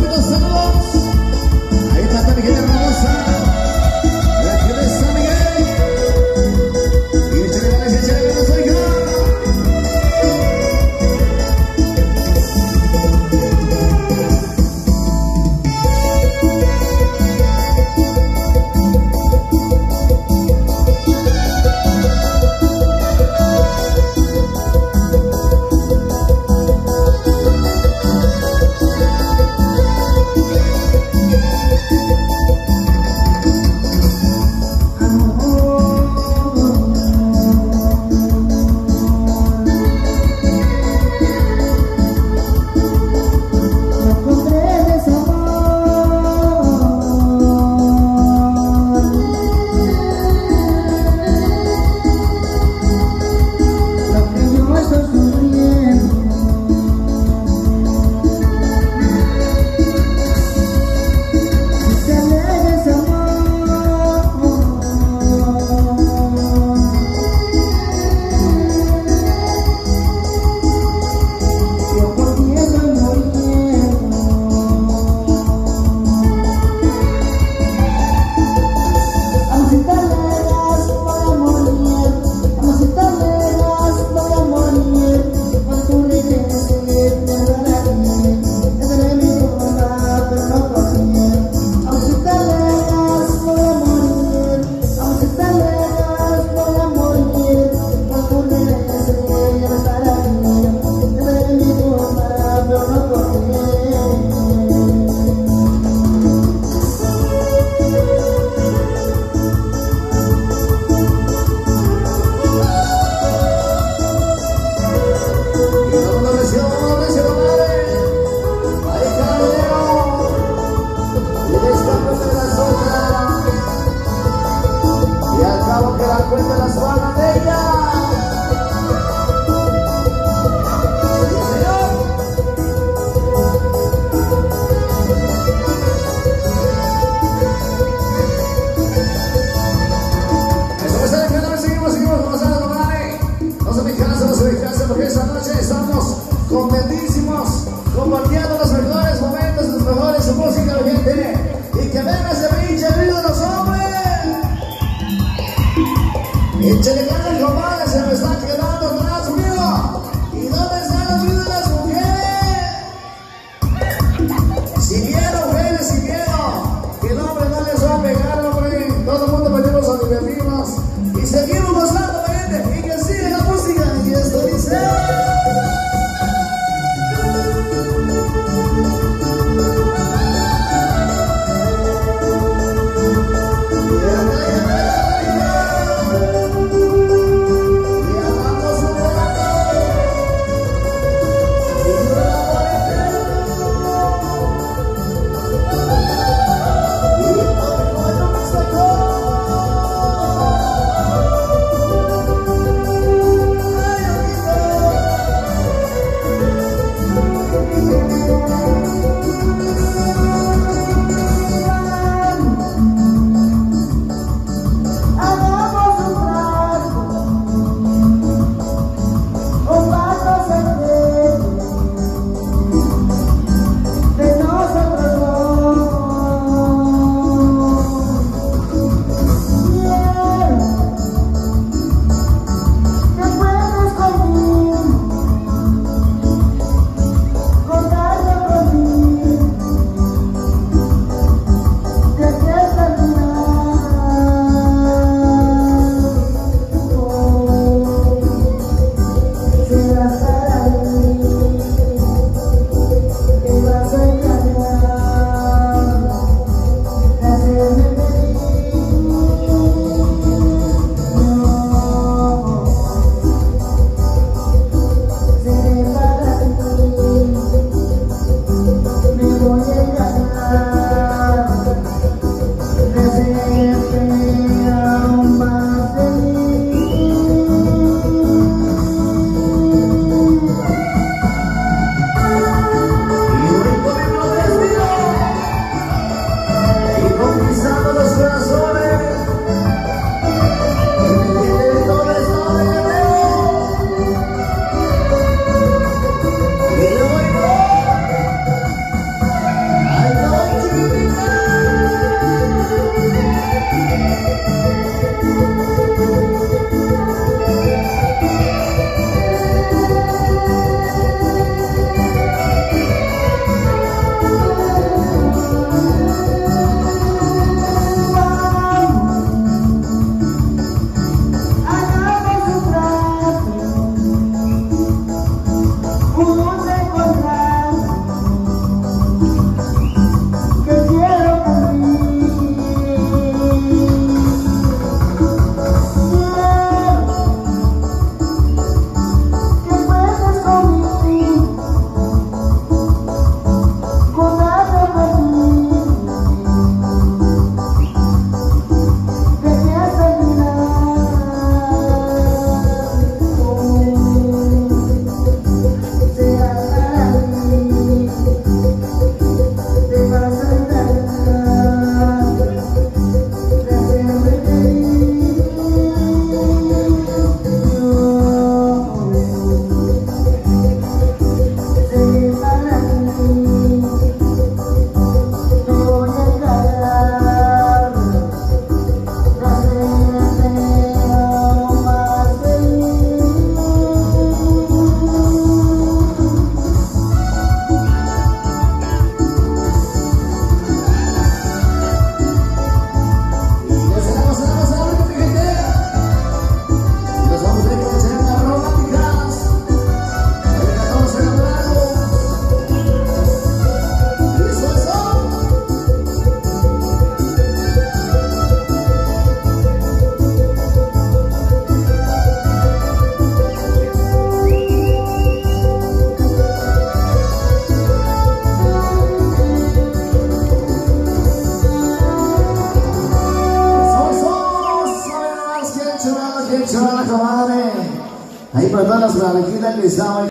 saludos, saludos. Ahí está mi gente hermosa. De aquí de San Miguel. Y échale ganas, oiga. Porque esta noche estamos contentísimos compartiendo los mejores momentos, los mejores música, gente. Y que venga ese pinche ruido de los hombres. Échale ganas, compadre, se me están quedando atrás, mío. ¿Y dónde están los ruidos de las mujeres? Sin miedo, mujeres, sin miedo. Que el hombre no les va a pegar, hombre. Todo el mundo venimos a divertirnos. Y seguimos gozando, gente. Y que siga la música. Y esto dice... madre. Ahí para todas las parejitas que estaban.